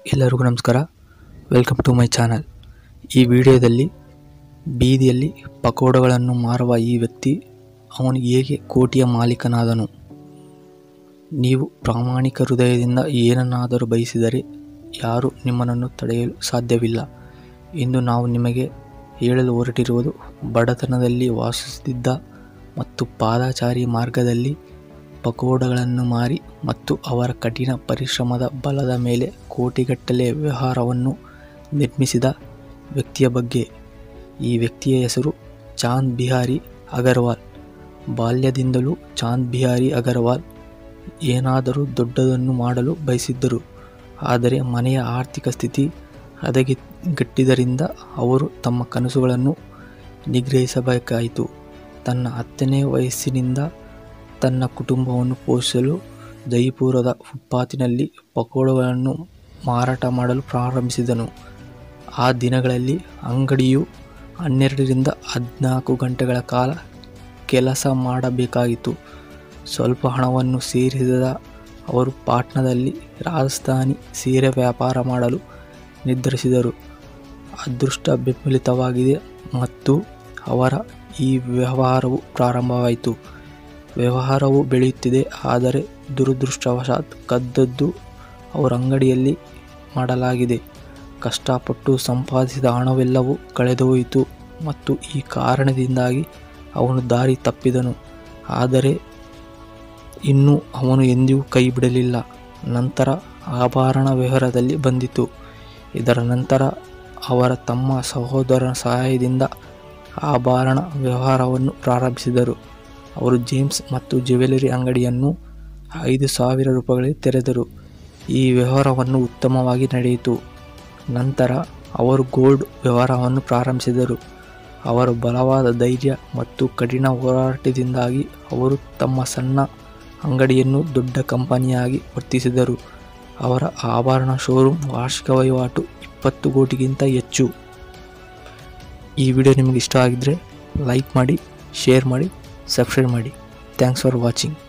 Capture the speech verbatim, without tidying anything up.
ಎಲ್ಲರಿಗೂ ನಮಸ್ಕಾರ. Welcome to my channel. ಈ ವಿಡಿಯೋದಲ್ಲಿ ಬೀದಿಯಲ್ಲಿ ಪಕೋಡಗಳನ್ನು ಮಾರುವ ಈ ವ್ಯಕ್ತಿ ಅವನು ಹೇಗೆ ಕೋಟಿಯ ಮಾಲೀಕನಾದನು, ನೀವು ಪ್ರಾಮಾಣಿಕ ಹೃದಯದಿಂದ ಏನನ್ನಾದರೂ ಬಯಸಿದರೆ ಯಾರೂ ನಿಮ್ಮನ್ನು ತಡೆಯಲು ಸಾಧ್ಯವಿಲ್ಲ ಎಂದು ನಾವು ನಿಮಗೆ ಹೇಳಲು ಹೊರಟಿರುವುದು. ಬಡತನದಲ್ಲಿ ವಾಸಿಸುತ್ತಿದ್ದ ಮತ್ತು ಪಾದಚಾರಿ ಮಾರ್ಗದಲ್ಲಿ ಪಕೋಡಗಳನ್ನು ಮಾರಿ ಮತ್ತು ಅವರ ಕಠಿಣ ಪರಿಶ್ರಮದ ಬಲದ ಮೇಲೆ ಕೋಟಿಗಟ್ಟಲೆ ವ್ಯವಹಾರವನ್ನು ನಿರ್ಮಿಸಿದ ವ್ಯಕ್ತಿಯ ಬಗ್ಗೆ. ಈ ವ್ಯಕ್ತಿಯ ಹೆಸರು ಚಾಂದ್ ಬಿಹಾರಿ ಅಗರ್ವಾಲ್. ಬಾಲ್ಯದಿಂದಲೂ ಚಾಂದ್ ಬಿಹಾರಿ ಅಗರ್ವಾಲ್ ಏನಾದರೂ ದೊಡ್ಡದನ್ನು ಮಾಡಲು ಬಯಸಿದ್ದರು. ಆದರೆ ಮನೆಯ ಆರ್ಥಿಕ ಸ್ಥಿತಿ ಹದಗೆಟ್ಟಿದ್ದರಿಂದ ಅವರು ತಮ್ಮ ಕನಸುಗಳನ್ನು ನಿಗ್ರಹಿಸಬೇಕಾಯಿತು. ತನ್ನ ಹತ್ತನೇ ವಯಸ್ಸಿನಿಂದ ತನ್ನ ಕುಟುಂಬವನ್ನು ಪೋಷಿಸಲು ಜೈಪುರದ ಫುಟ್ಪಾತಿನಲ್ಲಿ ಪಕೋಡಗಳನ್ನು ಮಾರಾಟ ಮಾಡಲು ಪ್ರಾರಂಭಿಸಿದನು. ಆ ದಿನಗಳಲ್ಲಿ ಅಂಗಡಿಯು ಹನ್ನೆರಡರಿಂದ ಹದಿನಾಲ್ಕು ಗಂಟೆಗಳ ಕಾಲ ಕೆಲಸ ಮಾಡಬೇಕಾಗಿತ್ತು. ಸ್ವಲ್ಪ ಹಣವನ್ನು ಸೇರಿಸಿದ ಅವರು ಪಾಟ್ನಾದಲ್ಲಿ ರಾಜಸ್ಥಾನಿ ಸೀರೆ ವ್ಯಾಪಾರ ಮಾಡಲು ನಿರ್ಧರಿಸಿದರು. ಅದೃಷ್ಟ ಬೆಂಬಲಿತವಾಗಿದೆ ಮತ್ತು ಅವರ ಈ ವ್ಯವಹಾರವು ಪ್ರಾರಂಭವಾಯಿತು. ವ್ಯವಹಾರವು ಬೆಳೆಯುತ್ತಿದೆ, ಆದರೆ ದುರದೃಷ್ಟವಶಾತ್ ಕದ್ದದ್ದು ಅವರ ಅಂಗಡಿಯಲ್ಲಿ ಮಾಡಲಾಗಿದೆ. ಕಷ್ಟಪಟ್ಟು ಸಂಪಾದಿಸಿದ ಹಣವೆಲ್ಲವೂ ಕಳೆದೋಯಿತು ಮತ್ತು ಈ ಕಾರಣದಿಂದಾಗಿ ಅವನು ದಾರಿ ತಪ್ಪಿದನು. ಆದರೆ ಇನ್ನೂ ಅವನು ಎಂದಿಗೂ ಕೈ ಬಿಡಲಿಲ್ಲ. ನಂತರ ಆಭರಣ ವ್ಯವಹಾರದಲ್ಲಿ ಬಂದಿತು. ಇದರ ನಂತರ ಅವರ ತಮ್ಮ ಸಹೋದರನ ಸಹಾಯದಿಂದ ಆಭರಣ ವ್ಯವಹಾರವನ್ನು ಪ್ರಾರಂಭಿಸಿದರು. ಅವರು ಜೇಮ್ಸ್ ಮತ್ತು ಜ್ಯುವೆಲರಿ ಅಂಗಡಿಯನ್ನು ಐದು ಸಾವಿರ ರೂಪಾಯಿಗಳಿಗೆ ತೆರೆದರು. ಈ ವ್ಯವಹಾರವನ್ನು ಉತ್ತಮವಾಗಿ ನಡೆಯಿತು. ನಂತರ ಅವರು ಗೋಲ್ಡ್ ವ್ಯವಹಾರವನ್ನು ಪ್ರಾರಂಭಿಸಿದರು. ಅವರ ಬಲವಾದ ಧೈರ್ಯ ಮತ್ತು ಕಠಿಣ ಹೋರಾಟದಿಂದಾಗಿ ಅವರು ತಮ್ಮ ಸಣ್ಣ ಅಂಗಡಿಯನ್ನು ದೊಡ್ಡ ಕಂಪನಿಯಾಗಿ ವರ್ತಿಸಿದರು. ಅವರ ಆಭರಣ ಶೋರೂಮ್ ವಾರ್ಷಿಕ ವಹಿವಾಟು ಇಪ್ಪತ್ತು ಕೋಟಿಗಿಂತ ಹೆಚ್ಚು. ಈ ವಿಡಿಯೋ ನಿಮಗೆ ಇಷ್ಟ ಆಗಿದ್ದರೆ ಲೈಕ್ ಮಾಡಿ, ಶೇರ್ ಮಾಡಿ, ಸಬ್ಸ್ಕ್ರೈಬ್ ಮಾಡಿ. Thanks for watching.